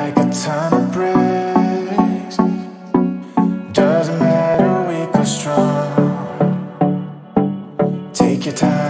like a ton of bricks. Doesn't matter, weak or strong. Take your time.